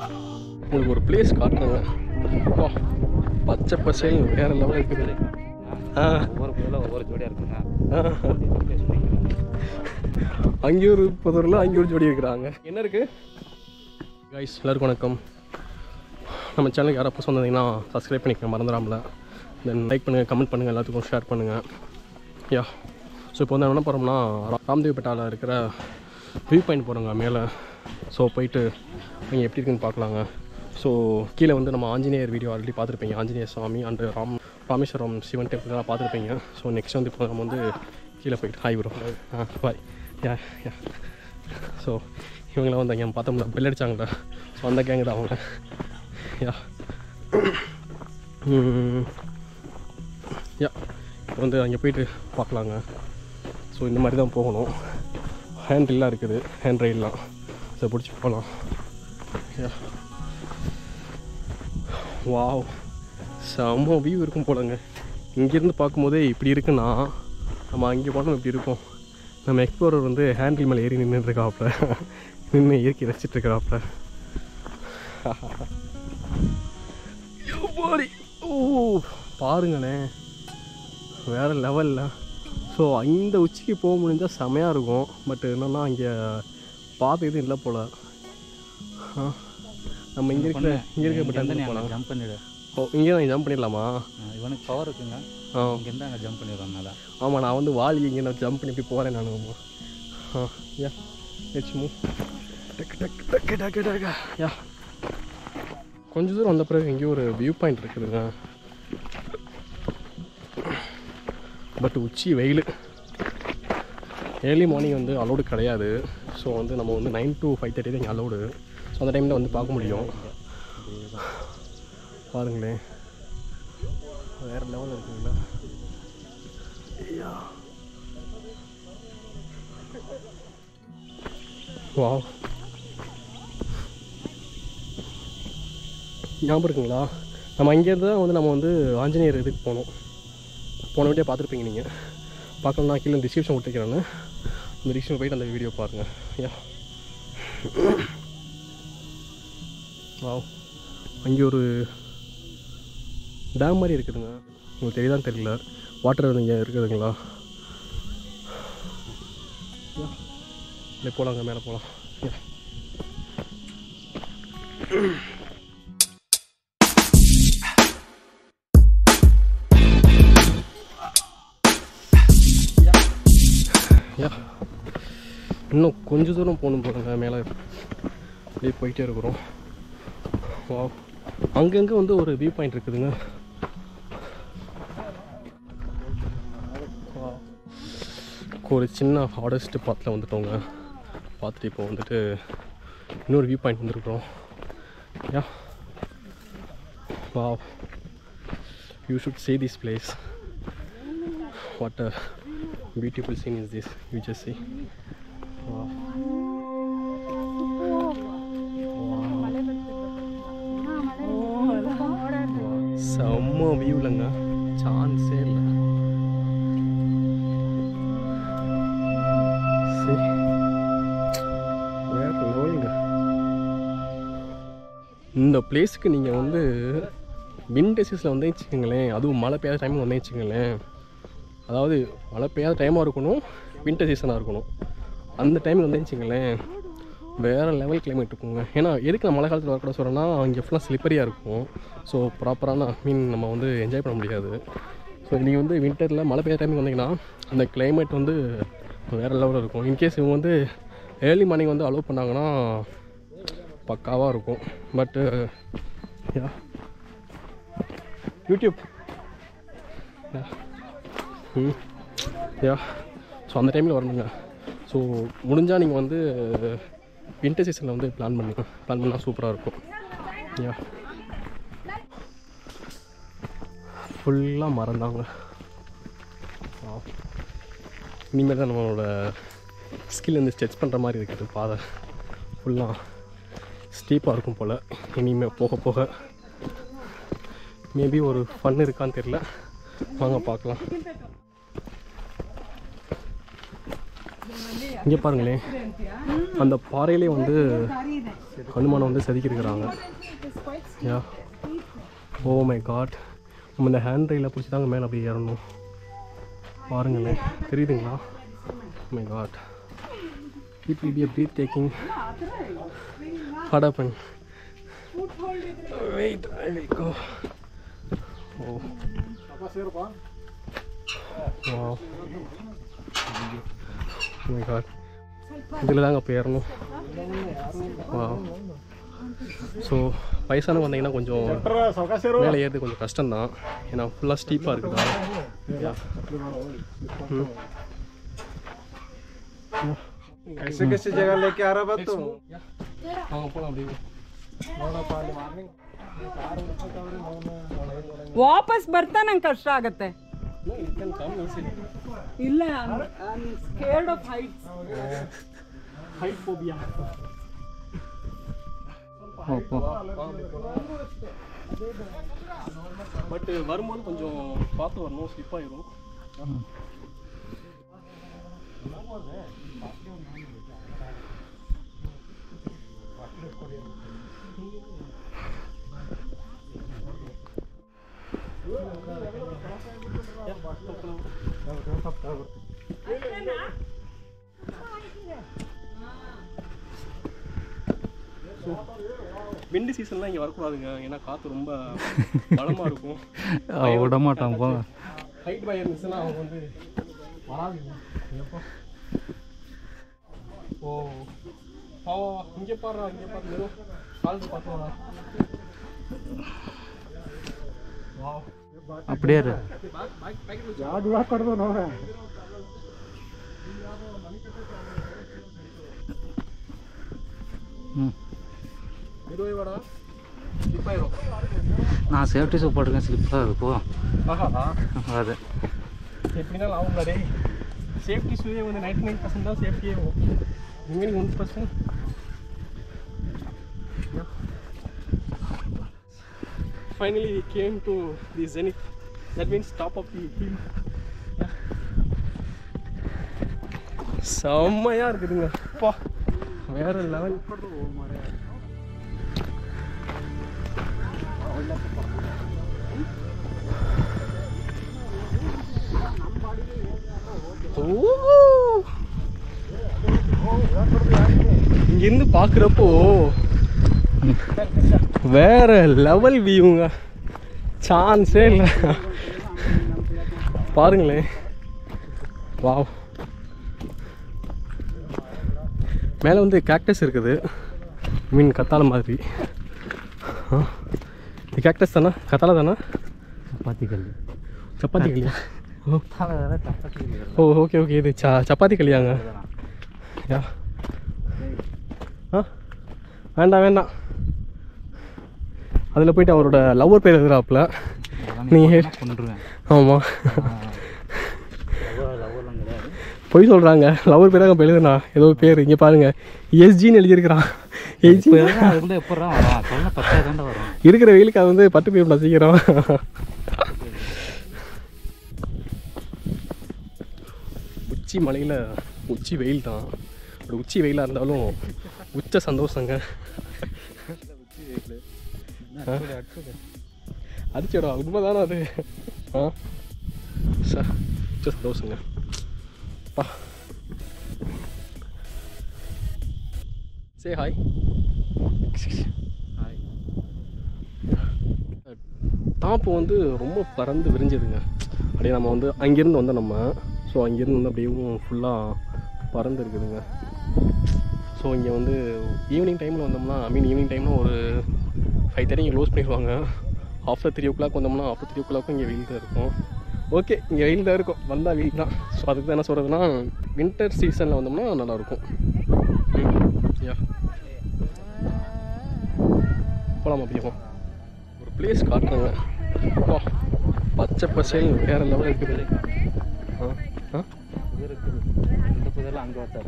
உங்களுக்கு ஒரு பிளேஸ் காட்டுறேங்க. பச்சை பசேல் வேறு லெவலில் இருக்குது. ஒவ்வொரு புதில் ஒவ்வொரு ஜோடியாக இருக்குங்க. அங்கே ஒரு புதரில் அங்கே ஒரு ஜோடி இருக்கிறாங்க. என்ன இருக்குது கைஸ்? எல்லாருக்கும் வணக்கம். நம்ம சேனலுக்கு யாராவது புதுசு வந்தீங்கன்னா சப்ஸ்கிரைப் பண்ணிக்கங்க மறந்துடாமல. தென் லைக் பண்ணுங்கள், கமெண்ட் பண்ணுங்கள், எல்லாத்துக்கும் ஷேர் பண்ணுங்கள். யா ஸோ இப்போ வந்து என்ன போகிறோம்னா ராம்தேவ்பேட்டாவில் இருக்கிற வியூ பாயிண்ட் போகிறோங்க மேலே. ஸோ போயிட்டு நீங்கள் எப்படி இருக்குன்னு பார்க்கலாங்க. ஸோ கீழே வந்து நம்ம ஆஞ்சநேயர் வீடியோ ஆல்ரெடி பார்த்துருப்பீங்க. ஆஞ்சநேயர் சுவாமி அண்ட் ராமேஸ்வரம் சிவன் டெம்பிள்லாம் பார்த்துருப்பீங்க. ஸோ நெக்ஸ்ட் வந்து இப்போ நம்ம வந்து கீழே போயிட்டு hi bro bye. Yeah yeah so இவங்களாம் வந்து அங்கே பார்த்தோம்ல பெல் அடித்தாங்களே. ஸோ அந்த கேங்கு தான் அவங்க. யா யா இப்போ வந்து அங்கே போயிட்டு பார்க்கலாங்க. ஸோ இந்த மாதிரி தான் போகணும். ஹேண்ட் ரயிலாக இருக்குது, ஹேண்ட் ரயில்லாம். ஸோ பிடிச்சி போகலாம். யா வாவ், செம்ம வியூ இருக்கும் போலங்க. இங்கேருந்து பார்க்கும்போதே இப்படி இருக்குன்னா நம்ம அங்கே போனோம் இப்படி இருக்கும். நம்ம எக்ஸ்ப்ளோரர் வந்து ஹேண்டில் மேலே ஏறி நின்றுருக்காப்புல, நின்று இயற்கை ரசிச்சிட்ருக்கிறாப்புல. ஓ பாருங்களேன், வேறு லெவலில். ஸோ இந்த உச்சிக்கு போக முடிஞ்சால் செமையாக இருக்கும். பட் என்னென்னா இங்கே பார்த்து எதுவும் இல்லை போல். நம்ம இங்கே இருக்கப்பட்ட போகலாம். ஜம்ப் பண்ணிவிடு. ஓ இங்கே தான் ஜம்ப் பண்ணிடலாமா? இவனுக்கு பவர் இருக்குங்க. இங்கேருந்து அங்கே ஜம்ப் பண்ணிடுறதுனால. ஆமாம், நான் வந்து வாலி இங்கே நான் ஜம்ப் பண்ணி இப்படி போகிறேன் நான். Yeah let's move. டக்கு டக்கு டக்கு டக்கு டக்கு. யா கொஞ்சம் தூரம் வந்த பிறகு எங்கேயும் ஒரு வியூ பாயிண்ட் இருக்குதுங்க. பட் உச்சி வெயில். ஏர்லி மார்னிங் வந்து அலோடு கிடையாது. ஸோ வந்து நம்ம வந்து 9 to 5:30 தான் இங்கே அலோடு. ஸோ அந்த டைமில் வந்து பார்க்க முடியும். பாருங்களேன், வேறு லெவலில் இருக்குங்களா? வாவ், ஞாபகம் இருக்குங்களா? நம்ம இங்கேருந்து தான் வந்து நம்ம வந்து ஆஞ்சநேயர் இதுக்கு போனோம். போன வீடியோ பார்த்துருப்பீங்க நீங்கள். பார்க்கணுன்னா கீழே டிஸ்கிரிப்ஷன் கொடுத்துருக்கிறேன்னு, அந்த டிஸ்கிரிப்ஷன் போய்ட்டு அந்த வீடியோ பாருங்கள். யா வாவ், அங்கே ஒரு டேம் மாதிரி இருக்குதுங்க. உங்களுக்கு தெரியுதான்னு தெரியல. வாட்டர் இங்கே இருக்குதுங்களா? இல்லை போகலாங்க, மேலே போகலாம். இன்னும் கொஞ்சம் தூரம் போகணும் போடுங்க. மேலே அப்படியே போயிட்டே இருக்கிறோம். வா, அங்கங்கே வந்து ஒரு வியூ பாயிண்ட் இருக்குதுங்க. ஒரு சின்ன ஹார்டஸ்ட் பாத்தில் வந்துட்டோங்க. பார்த்துட்டு இப்போ வந்துட்டு இன்னொரு வியூ பாயிண்ட் வந்துருக்குறோம். Yeah wow, you should see this place. What a beautiful scene is this. You just see. Wow. செம்ம வியூலங்க, சான்ஸே இல்லை. வேற லெவலுங்க. இந்த பிளேஸுக்கு நீங்கள் வந்து விண்டர் சீசனில் வந்து வச்சுக்கோங்களேன், அதுவும் மழை பெய்யாத டைமில் வந்து வச்சுக்கோங்களேன். அதாவது மழை பெய்யாத டைமாக இருக்கணும், வின்டர் சீசனாக இருக்கணும். அந்த டைமில் வந்து வச்சுக்கோங்களேன் வேறு லெவல் கிளைமேட் இருக்குங்க. ஏன்னா எதுக்கு நான் மழை காலத்தில் வரக்கூட சொல்கிறேன்னா, இங்கே ஃபுல்லாக ஸ்லிப்பரியாக இருக்கும். ஸோ ப்ராப்பரான மீன் நம்ம வந்து என்ஜாய் பண்ண முடியாது. ஸோ நீங்கள் வந்து வின்டரில் மழை பெய்யாத டைமுக்கு வந்தீங்கன்னா அந்த கிளைமேட் வந்து வேறு லெவலில் இருக்கும். இன்கேஸ் இவங்க வந்து ஏர்லி மார்னிங் வந்து அலோவ் பண்ணாங்கன்னா பக்காவாக இருக்கும். பட்டு யா யூடியூப் யா ஸோ அந்த டைமில் வரணுங்க. ஸோ முடிஞ்சால் நீங்கள் வந்து வின்டர் சீசனில் வந்து பிளான் பண்ணால் சூப்பராக இருக்கும். யா ஃபுல்லாக மறந்தாங்க. இனிமேல் தான் நம்மளோட ஸ்கில் வந்து ஸ்ட்ரெச் பண்ணுற மாதிரி இருக்குது. பாதை ஃபுல்லாக ஸ்டீப்பாக இருக்கும் போல். இனிமேல் போக போக மேபி ஒரு ஃபன் இருக்கான்னு தெரியல. வாங்க பார்க்கலாம். இங்கே பாருங்களேன், அந்த பாறையிலே வந்து ஹனுமானை வந்து செதுக்கியிருக்கிறாங்க. யா, ஓ மை காட். நம்ம இந்த ஹேண்ட் ரயிலை பிடிச்சி தாங்க மேலே அப்படியே ஏறணும். பாருங்களேன், தெரியுதுங்களா? My god, it will be a breathtaking. What happened? Wait, I will go. Oh. Wow. Oh my god. இதில் தாங்க போய் ஏறணும். வா. ஸோ வயசானவங்க வந்தீங்கன்னா கொஞ்சம் மேலே ஏறது கொஞ்சம் கஷ்டம்தான், ஏன்னா ஃபுல்லாக ஸ்டீப்பாக இருக்குதா. कैसे कैसे जगह लेके आ रहा बा तो வாங்க போகலாம் அப்படியே. ವಾಪಸ್ ಬರ್ತಾನೆ ಕಷ್ಟ ಆಗತ್ತೆ. No, you can come easily. ಇಲ್ಲ, I'm scared of heights. Height phobia. But வரும்போது கொஞ்சம் பார்த்து வரணும், ஸ்லிப் ஆயிரும். விண்டு சீசன்லாம் இங்கே வரக்கூடாதுங்க, ஏன்னா காற்று ரொம்ப பலமாக இருக்கும். விட மாட்டான் போ. ஹைட் பை இருந்துச்சுன்னா அவங்க வந்து வராதுங்க. ஓ ஆ, இங்கே பாடுறா, இங்கே பாரு, வெறும் காலத்து பார்த்து வா. அப்படியே இரு. நான் சேஃப்டி ஷூ போட்டிருக்கேன், ஸ்லிப்பாக இருக்கும். அது எப்படினாலும் ஆகுங்களா டே. சேஃப்டி ஷூவே வந்து 99% தான் சேஃப்டியே ஆகும், remaining 1%. Finally we came to the zenith, that means top of the hill. செம்மையா இருக்குதுங்க, அப்பா வேற லெவல். இங்கிருந்து பார்க்குறப்போ வேற லெவல் வியூங்க, சான்ஸே இல்லை. பாருங்களேன், வாவ். மேலே வந்து கேக்டஸ் இருக்குது, மீன் கத்தாழை மாதிரி. இது கேக்டஸ் தானே, கத்தாழை தானே? சப்பாத்தி கல். சப்பாத்தி கல்லியா? ஓ ஓகே ஓகே, இது சப்பாத்தி கல்லியாங்க. யா, ஆ வேண்டாம் வேண்டாம், அதில் போயிட்டு அவரோட லவ்வர் பேர் எழுதுறாப்புல. நீங்கள் ஆமாம் பொய் சொல்கிறாங்க, லவ்வர் பேராக இப்போ எழுதுனா ஏதோ பேர். இங்கே பாருங்கள், எஸ்ஜின்னு எழுதியிருக்கிறான். எஸ்ஜி இருக்கிற வெயிலுக்கு அது வந்து பட்டு போய் சீக்கிரம். உச்சி மலையில் உச்சி வெயில் தான், ஒரு உச்சி வெயிலாக இருந்தாலும் உச்ச சந்தோஷங்க. அடிச்சிடும், உண்மைதானே அது. ஆ சார், உச்ச சந்தோஷங்க. பா சே ஹாய். டாப்பு வந்து ரொம்ப பறந்து விரிஞ்சதுங்க. அப்படியே நம்ம வந்து அங்கேருந்து வந்தோம் நம்ம. ஸோ அங்கேருந்து வந்து அப்படியே ஃபுல்லாக பறந்து இருக்குதுங்க. ஸோ இங்கே வந்து ஈவினிங் டைமில் வந்தோம்னா, ஈவினிங் டைமில் ஒரு 5:30 இங்கே க்ளோஸ் பண்ணிடுவாங்க. ஆஃப்டர் 3 o'clock வந்தோம்னா, ஆஃப்டர் 3 o'clock இங்கே வெயில் தான் இருக்கும். ஓகே, இங்கே வெயில் தான் இருக்கும், வந்தால் வெயில் தான். ஸோ அதுக்கு தான் என்ன சொல்கிறதுனா, வின்டர் சீசனில் வந்தோம்னா நல்லாயிருக்கும். யா, போகலாம். அப்படியே ஒரு பிளேஸ் காட்டுறாங்க, பச்சை பசேல் வேறு லெவலில் இருக்குது. இந்த புதரில் அங்கே வச்சா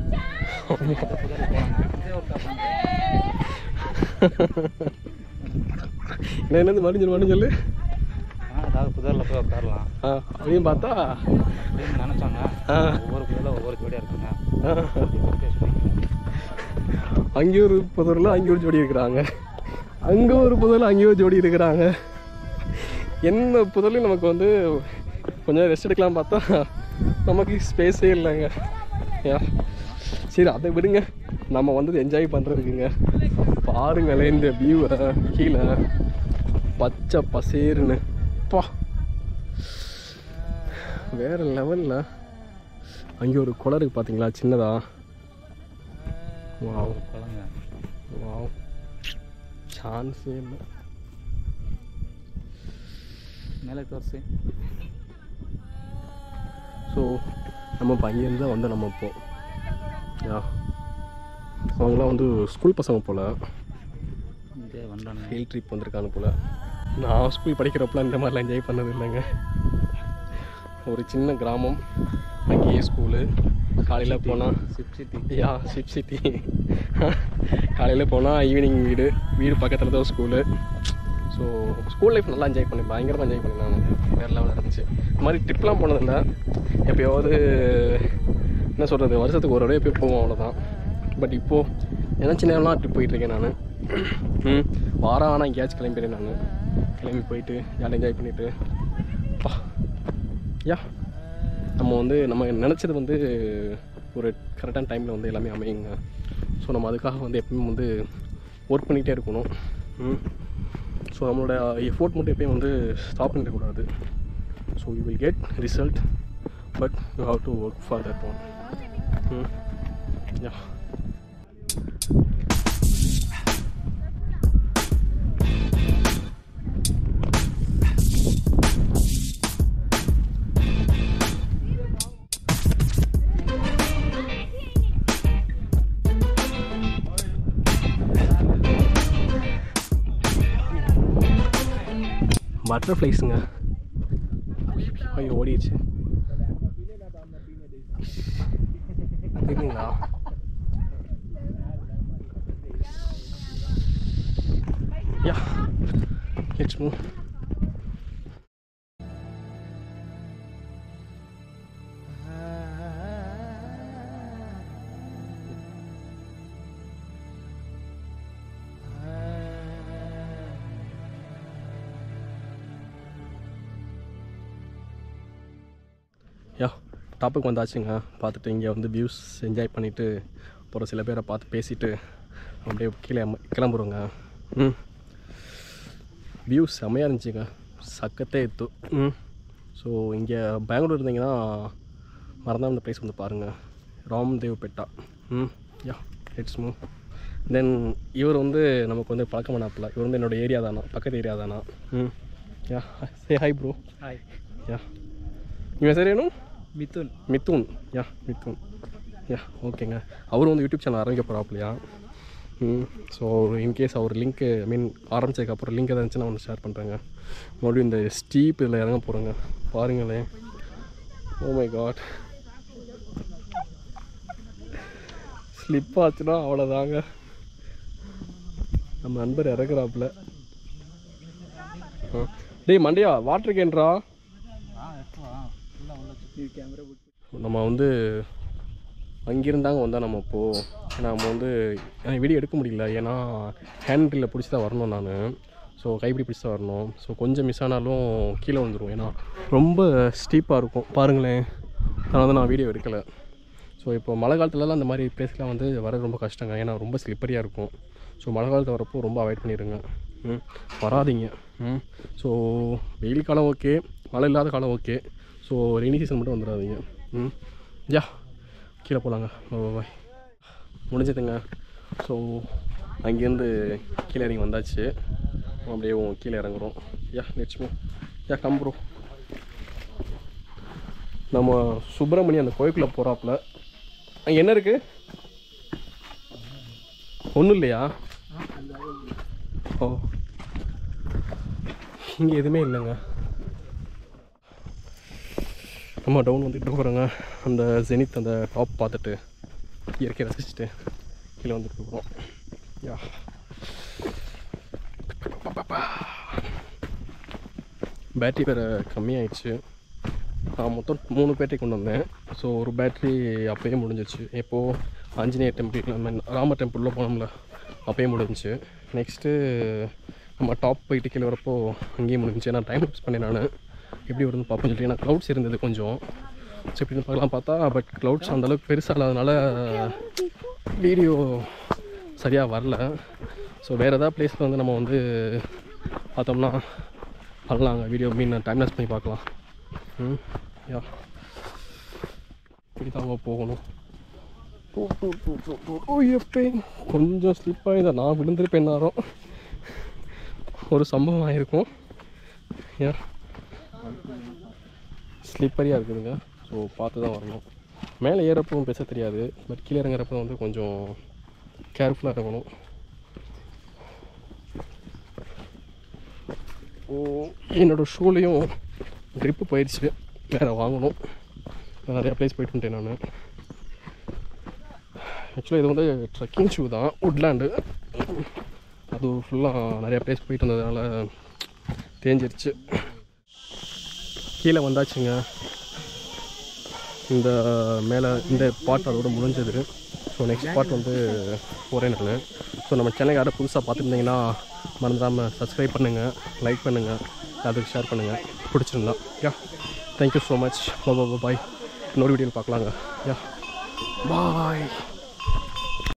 என்னது மடிஞ்சல் சொல்லு. அதாவது புதரில் போய் உட்காரலாம் அப்படின்னு பார்த்தா அப்படின்னு நினச்சாங்க. ஒவ்வொரு புதரில் ஒவ்வொரு ஜோடியாக இருக்குங்க. அங்கே ஒரு புதரில் அங்கே ஒரு ஜோடி இருக்கிறாங்க, அங்கே ஒரு புதரில் அங்கே ஒரு ஜோடி இருக்கிறாங்க. என்ன புதர்லையும் நமக்கு வந்து கொஞ்சம் ரெஸ்ட் எடுக்கலாம் பார்த்தா நமக்கு ஸ்பேஸே இல்லைங்க. சரி அதை விடுங்க, நம்ம வந்து என்ஜாய் பண்ணுறதுக்குங்க. பாருங்களேன் இந்த வியூவை, கீழே பச்சை பசேருன்னு பா வேறு லெவலில். அங்கே ஒரு குளம் இருக்குது பார்த்தீங்களா, சின்னதா. வாவ் வாவ், சான்ஸே இல்லை. மேலே தோர்ஸு. ஸோ நம்ம இப்போ அங்கேருந்து தான் வந்து நம்ம இப்போ அவங்களாம் வந்து ஸ்கூல் பசங்க போல் இங்கே வந்தாங்க, ஃபீல்ட் ட்ரிப் வந்திருக்காங்க போல். நான் ஸ்கூல் படிக்கிறப்பெல்லாம் இந்த மாதிரிலாம் என்ஜாய் பண்ணது இல்லைங்க. ஒரு சின்ன கிராமம், அங்கேயே ஸ்கூலு. காலையில் போனால் ஷிப் சிட்டி. காலையில் போனால் ஈவினிங் வீடு பக்கத்தில் தான் ஸ்கூலு. ஸோ ஸ்கூல் லைஃப் நல்லா என்ஜாய் பண்ணேன், பயங்கரமாக என்ஜாய் பண்ணேன். நான் வேறு லெவலில் இருந்துச்சு. இந்த மாதிரி ட்ரிப்லாம் போனதில்லை, எப்போயாவது என்ன சொல்கிறது, வருஷத்துக்கு ஒரு தடவை எப்போயும் போவோம், அவ்வளோதான். பட் இப்போது நினச்ச நேரம்லாம் ட்ரிப் போயிட்டுருக்கேன் நான். வாரம் ஆனால் எங்கேயாச்சும் கிளம்பிடுறேன் நான். கிளம்பி போயிட்டு ஜாலியாக என்ஜாய் பண்ணிவிட்டு நம்ம வந்து நம்ம நினச்சது வந்து ஒரு கரெக்டான டைமில் வந்து எல்லாமே அமையுங்க. ஸோ நம்ம அதுக்காக வந்து எப்பயும் வந்து ஒர்க் பண்ணிகிட்டே இருக்கணும். ஸோ நம்மளோட எஃபோர்ட் மட்டும் எப்பயும் வந்து ஸ்டாப் பண்ணிடக்கூடாது. So you will get result, but you have to work for that one. பட்டர்ஃப்ளைஸுங்க, ஐயோ ஓடிடுச்சு இருக்குங்களா. Let's move. டாப்புக்கு வந்தாச்சுங்க. பார்த்துட்டு இங்கே வந்து வியூஸ் என்ஜாய் பண்ணிவிட்டு அப்புறம் சில பேரை பார்த்து பேசிவிட்டு அப்படியே கீழே கிளம்புறோங்க. வியூஸ் செம்மையாக இருந்துச்சுங்க, சக்கத்தே எத்து. ஸோ இங்கே பெங்களூர் இருந்தீங்கன்னா மறந்தால் இந்த ப்ளேஸ் வந்து பாருங்கள், Ramdev Betta. Let's move. Then இவர் வந்து நமக்கு வந்து பழக்கமானாப்பில், இவர் வந்து என்னோடய ஏரியா தானா, பக்கத்து ஏரியா தானா. Say hi bro. ஹாய். இவன் சரி வேணும் மிதுன். மிதுன் ஓகேங்க. அவரும் வந்து யூடியூப் சேனல் ஆரம்பிக்க போகிறாப்லையா. ஸோ இன்கேஸ் அவர் லிங்க்கு ஆரம்பித்ததுக்கப்புறம் லிங்க் எதாவது இருந்துச்சுன்னா நான் ஷேர் பண்ணுறேங்க. மறுபடியும் இந்த ஸ்டீப் இதில் இறங்க போகிறேங்க, பாருங்களேன். ஓ மை காட், ஸ்லிப் ஆச்சுன்னா அவ்வளோதாங்க. நம்ம நண்பர் இறக்குறாப்புல. டேய் மண்டியா, வாட்டர் கேன்றா. நம்ம வந்து அங்கிருந்தாங்க வந்தால் நம்ம இப்போது நம்ம வந்து வீடியோ எடுக்க முடியல, ஏன்னா ஹேண்டில் பிடிச்சி தான் வரணும் நான். ஸோ கைப்பிடி பிடிச்சி தான் வரணும். ஸோ கொஞ்சம் மிஸ் ஆனாலும் கீழே வந்துடும், ஏன்னா ரொம்ப ஸ்டீப்பாக இருக்கும் பாருங்களேன். அதனால தான் நான் வீடியோ எடுக்கலை. ஸோ இப்போ மழை காலத்துலலாம் அந்த மாதிரி பிளேஸ்லாம் வந்து வர ரொம்ப கஷ்டங்க, ஏன்னா ரொம்ப ஸ்லிப்பரியாக இருக்கும். ஸோ மழை காலத்தில் வரப்போ ரொம்ப அவாய்ட் பண்ணிடுங்க, வராதிங்க. ஸோ வெயில் காலம் ஓகே, மழை இல்லாத காலம் ஓகே. ஸோ ரெய்னி சீசன் மட்டும் வந்துடாதீங்க. கீழே போகலாங்க. பாய், முடிஞ்சதுங்க. ஸோ அங்கேருந்து கீழே இறங்கி வந்தாச்சு, அப்படியே கீழே இறங்குறோம். Let's move. Come bro. நம்ம சுப்பிரமணியம் அந்த கோயிலுக்குள்ளே போகிறாப்புல. அங்கே என்ன இருக்குது? ஒன்றும் இல்லையா? ஓ, இங்கே எதுவுமே இல்லைங்க. நம்ம டவுன் வந்துட்டு போகிறோங்க. அந்த ஜெனித் அந்த டாப் பார்த்துட்டு இயற்கையை ரசிச்சுட்டு கீழே வந்துட்டு போகிறோம். பேட்டரி வேறு கம்மியாயிடுச்சு. மொத்தம் 3 பேட்டரி கொண்டு வந்தேன். ஸோ ஒரு பேட்ரி அப்போயே முடிஞ்சிச்சு. எப்போது ஆஞ்சநேயர் டெம்பிள் ராம டெம்பிளில் போனோம்ல, அப்போயே முடிஞ்சிச்சு. நெக்ஸ்ட்டு நம்ம டாப் போயிட்டு கீழே வரப்போ அங்கேயும் முடிஞ்சிச்சு. நான் டைம் லாப்ஸ் பண்ணேன். நான் எப்படி வருதுன்னு பார்ப்போம்னு சொல்லிட்டு, ஏன்னா க்ளவுட்ஸ் இருந்தது கொஞ்சம். ஸோ இப்படின்னு பார்க்கலாம் பார்த்தா, பட் க்ளவுட்ஸ் அந்தளவுக்கு பெருசாக இல்லாதனால வீடியோ சரியாக வரல. ஸோ வேறு ஏதாவது பிளேஸில் வந்து நம்ம வந்து பார்த்தோம்னா பண்ணலாங்க வீடியோ. டைம் லாப்ஸ் பண்ணி பார்க்கலாம். யா இப்படி தாங்க போகணும். எப்போ கொஞ்சம் ஸ்லிப்பாக இதை நான் விழுந்திருப்பேன். நேரம் ஒரு சம்பவம் ஆகிருக்கும். ஏன் ஸ்லிப்பரியாக இருக்குதுங்க. ஸோ பார்த்து தான் வரணும். மேலே ஏறப்பவும் பேச தெரியாது, பட் கீழே இறங்குறப்ப வந்து கொஞ்சம் கேர்ஃபுல்லாக இருக்கணும். என்னோடய ஷூலையும் க்ரிப்பு போயிடுச்சு, வேறு வாங்கணும். நிறையா ப்ளேஸ் போயிட்டு வந்துட்டேன் நான். ஆக்சுவலாக இது வந்து ட்ரெக்கிங் ஷூ தான், உட்லேண்டு. அது ஃபுல்லாக நிறையா ப்ளேஸ் போயிட்டு வந்ததுனால தேஞ்சிருச்சு. கீழே வந்தாச்சுங்க. இந்த மேலே இந்த பார்ட் அதோட முடிஞ்சது. ஸோ நெக்ஸ்ட் பார்ட் வந்து போகிறேன் நான். ஸோ நம்ம சேனல் யாரும் புதுசாக பார்த்துருந்தீங்கன்னா மறந்துடாமல் சப்ஸ்கிரைப் பண்ணுங்கள், லைக் பண்ணுங்கள், அதுக்கு ஷேர் பண்ணுங்கள் பிடிச்சிருந்தா. Yeah thank you so much. Bye. இன்னொரு வீடியோவில் பார்க்கலாங்க. யா பாய்.